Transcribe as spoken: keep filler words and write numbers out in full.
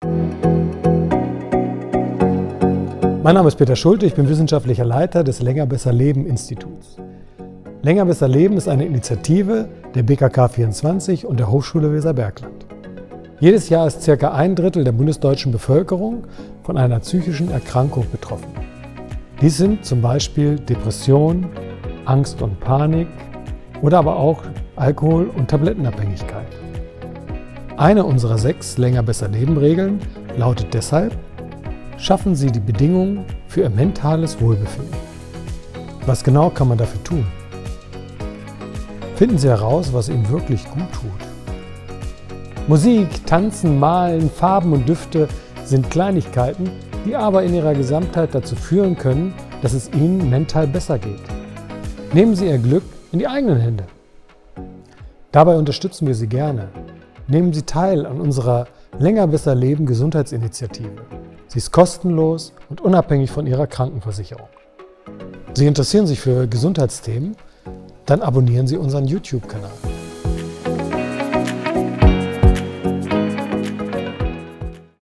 Mein Name ist Peter Schulte, ich bin wissenschaftlicher Leiter des Länger Besser Leben Instituts. Länger Besser Leben ist eine Initiative der B K K vierundzwanzig und der Hochschule Weserbergland. Jedes Jahr ist ca. ein Drittel der bundesdeutschen Bevölkerung von einer psychischen Erkrankung betroffen. Dies sind zum Beispiel Depression, Angst und Panik oder aber auch Alkohol- und Tablettenabhängigkeit. Eine unserer sechs Länger Besser Leben Regeln lautet deshalb: Schaffen Sie die Bedingungen für Ihr mentales Wohlbefinden. Was genau kann man dafür tun? Finden Sie heraus, was Ihnen wirklich gut tut. Musik, Tanzen, Malen, Farben und Düfte sind Kleinigkeiten, die aber in ihrer Gesamtheit dazu führen können, dass es Ihnen mental besser geht. Nehmen Sie Ihr Glück in die eigenen Hände. Dabei unterstützen wir Sie gerne. Nehmen Sie teil an unserer Länger Besser Leben Gesundheitsinitiative. Sie ist kostenlos und unabhängig von Ihrer Krankenversicherung. Sie interessieren sich für Gesundheitsthemen? Dann abonnieren Sie unseren YouTube-Kanal.